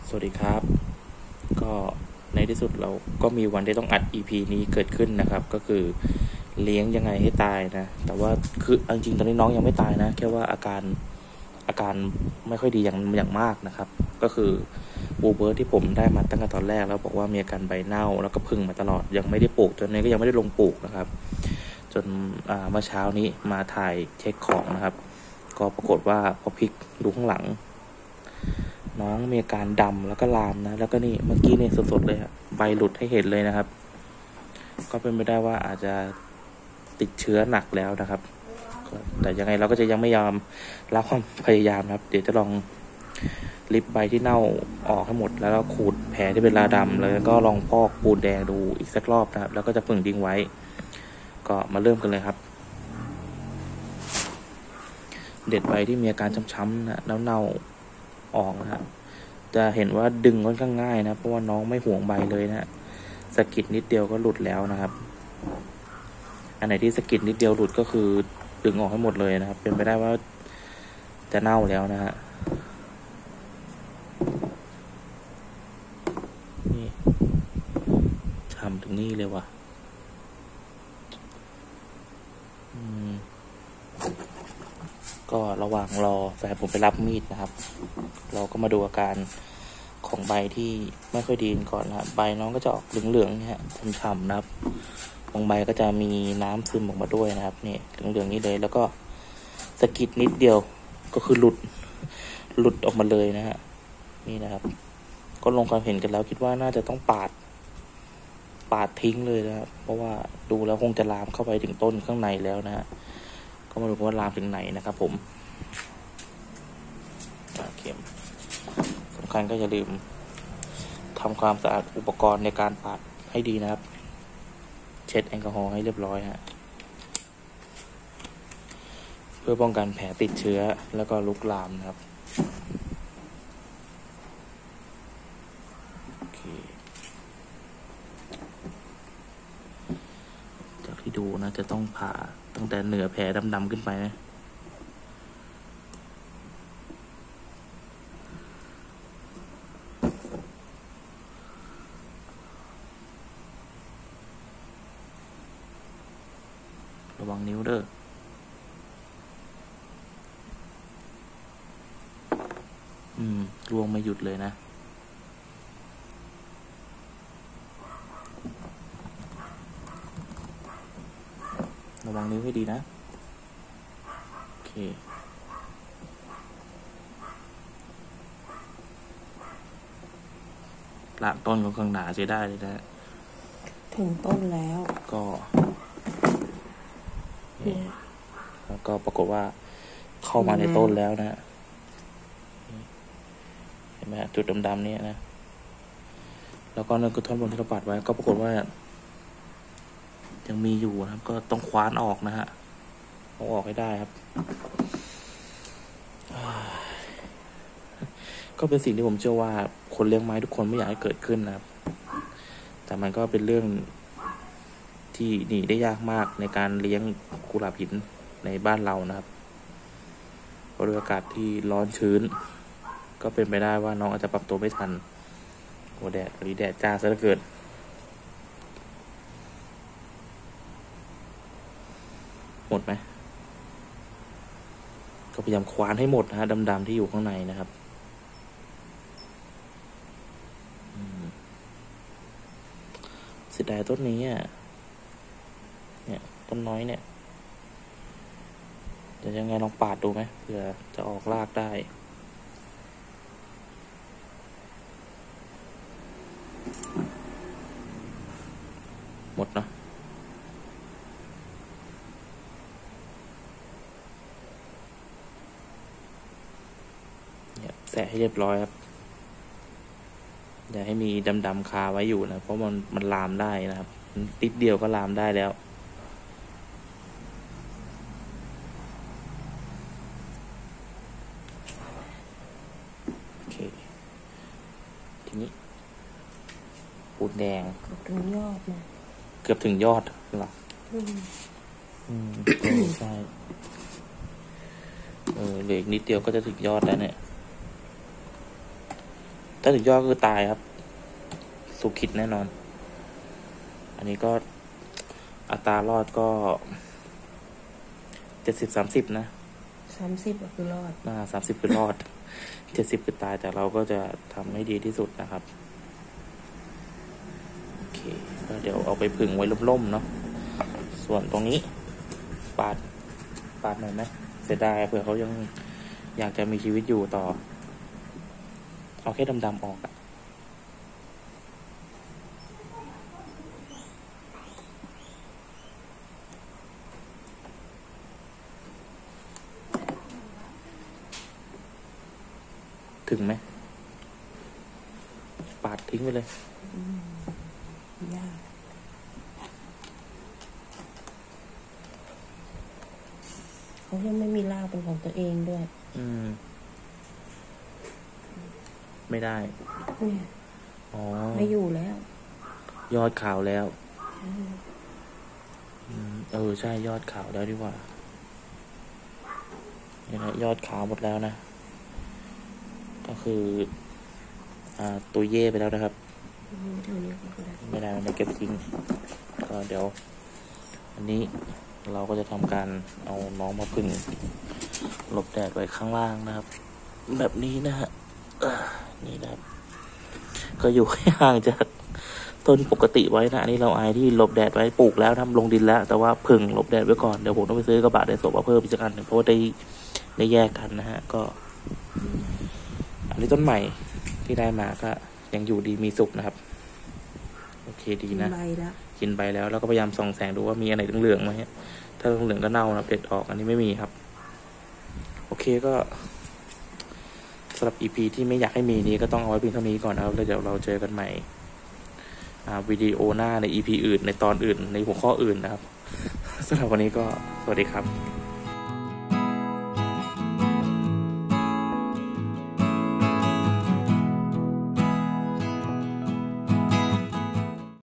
สวัสดีครับก็ในที่สุดเราก็มีวันที่ต้องอัด EP นี้เกิดขึ้นนะครับก็คือเลี้ยงยังไงให้ตายนะแต่ว่าคือจริงๆตอนนี้น้องยังไม่ตายนะแค่ว่าอาการไม่ค่อยดีอย่างมากนะครับก็คือบูเบิร์ตที่ผมได้มาตั้งแต่ตอนแรกแล้วบอกว่ามีอาการใบเน่าแล้วก็พึ่งมาตลอดยังไม่ได้ปลูกจนนี้ก็ยังไม่ได้ลงปลูกนะครับจนเมื่อเช้านี้มาถ่ายเช็คของนะครับก็ปรากฏว่าพอพลิกดูข้างหลังน้องมีอาการดำแล้วก็ลามนะแล้วก็นี่เมื่อกี้เนี่ยสดๆเลยใบหลุดให้เห็นเลยนะครับก็เป็นไปได้ว่าอาจจะติดเชื้อหนักแล้วนะครับแต่ยังไงเราก็จะยังไม่ยอมละความพยายามครับเดี๋ยวจะลองริบใบที่เน่าออกให้หมดแล้วก็ขูดแผลที่เป็นราดำแล้วก็ลองพอกปูนแดงดูอีกสักรอบนะครับแล้วก็จะผึ่งทิ้งไว้ก็มาเริ่มกันเลยครับเด็ดใบที่มีอาการช้ำๆนะเน่าออกนะฮะจะเห็นว่าดึงค่อนข้างง่ายนะเพราะว่าน้องไม่ห่วงใบเลยนะสะกิดนิดเดียวก็หลุดแล้วนะครับอันไหนที่สะกิดนิดเดียวหลุดก็คือดึงออกให้หมดเลยนะครับเป็นไปได้ว่าจะเน่าแล้วนะฮะนี่ทำถึงนี่เลยว่ะก็ระหว่างรอแฟนผมไปรับมีดนะครับเราก็มาดูอาการของใบที่ไม่ค่อยดีก่อนนะครับใบน้องก็จะออกเหลืองๆเนี่ยฉ่ำๆนะครับบางใบก็จะมีน้ำซึมออกมาด้วยนะครับนี่เหลืองๆนี้เลยแล้วก็สะกิดนิดเดียวก็คือหลุดออกมาเลยนะฮะนี่นะครับก็ลงความเห็นกันแล้วคิดว่าน่าจะต้องปาดทิ้งเลยนะครับเพราะว่าดูแล้วคงจะลามเข้าไปถึงต้นข้างในแล้วนะฮะก็มาดูว่าลามถึงไหนนะครับผมเข็มสำคัญก็อย่าลืมทำความสะอาดอุปกรณ์ในการปาดให้ดีนะครับเช็ดแอลกอฮอล์ให้เรียบร้อยฮะเพื่อป้องกันแผลติดเชื้อแล้วก็ลุกลามนะครับโอเคจากที่ดูนะจะต้องผ่าตั้งแต่เหนือแผลดำๆขึ้นไปนะระวังนิ้วเด้อรวงไม่หยุดเลยนะระวังนิ้วให้ดีนะโอเคลากต้นของข้างหนาใช้ได้เลยนะถึงต้นแล้วก็แล้วก็ปรากฏว่าเข้ามาในต้นแล้วนะเห็นไหมจุดดำๆนี่นะแล้วก็นั่นคือท่อนบนที่เราปัดไว้ก็ปรากฏว่ายังมีอยู่นะครับก็ต้องคว้านออกนะฮะเอาออกให้ได้ครับก็เป็นสิ่งที่ผมเชื่อว่าคนเลี้ยงไม้ทุกคนไม่อยากให้เกิดขึ้นนะครับแต่มันก็เป็นเรื่องที่หนีได้ยากมากในการเลี้ยงกุหลาบหินในบ้านเรานะครับเพราะด้วยอากาศที่ร้อนชื้นก็เป็นไปได้ว่าน้องอาจจะปรับตัวไม่ทันโอ้แดดวันนี้แดดจ้าซะเหลือเกินหมดไหมก็พยายามคว้านให้หมดนะฮะดำๆที่อยู่ข้างในนะครับเสียดายต้นนี้เนี่ยต้นน้อยเนี่ยจะยังไงลองปาดดูไหมเผื่อจะออกรากได้หมดเนาะเนี่ยแสะให้เรียบร้อยครับอย่าให้มีดำๆคาไว้อยู่นะเพราะมันลามได้นะครับติดเดียวก็ลามได้แล้วโอเคทีนี้ปูนแดงถึงยอดนะเกือบถึงยอดหรอใช่เหลืออีกนิดเดียวก็จะถึงยอดแล้วเนี่ยถ้าถึงยอดก็คือตายครับสุขิดแน่นอน อันนี้ก็อัตรารอดก็70-30นะ 30ก็คือรอด 30คือรอด70คือตายแต่เราก็จะทำให้ดีที่สุดนะครับโอเคก็เดี๋ยวเอาไปผึ่งไว้ร่มๆเนาะส่วนตรงนี้ปาดหน่อยไหมเสียดายเผื่อเขายังอยากจะมีชีวิตอยู่ต่อเอาแค่ดำๆออกอะถึงไหมปาดทิ้งไปเลยยากเขายังไม่มีรากเป็นของตัวเองด้วยไม่ได้เนี่ยอ๋อไม่อยู่แล้วยอดขาวแล้วใช่ยอดขาวแล้วดีกว่านี่นะยอดขาวหมดแล้วนะก็คือตัวเย่ไปแล้วนะครับเท่านี้ก็ได้ไม่ได้เก็บทิ้งก็เดี๋ยวอันนี้เราก็จะทำการเอาน้องมาพึ่งหลบแดดไว้ข้างล่างนะครับแบบนี้นะฮะนี่นะครับก็อยู่ให้ห่างจากต้นปกติไว้นะอันนี้เราอายที่หลบแดดไว้ปลูกแล้วทำลงดินแล้วแต่ว่าพึ่งหลบแดดไว้ก่อนเดี๋ยวผมต้องไปซื้อกระบะไดโซมาเพิ่มอีกสักอันหนึ่งเพราะว่าได้แยกกันนะฮะก็อันนี้ต้นใหม่ที่ได้มาก็ยังอยู่ดีมีสุขนะครับโอเคดีนะใบแล้วกินไปแล้วก็พยายามส่องแสงดูว่ามีอะไรเหลืองๆไหมถ้าเหลืองๆก็เน่านะเด็ดออกอันนี้ไม่มีครับโอเคก็สำหรับ EP ที่ไม่อยากให้มีนี้ก็ต้องเอาไว้เพียงเท่านี้ก่อนนะครับแล้วเดี๋ยวเราเจอกันใหม่วิดีโอหน้าใน EP อื่นในตอนอื่นในหัวข้ออื่นนะครับสำหรับวันนี้ก็สวัสดีครับ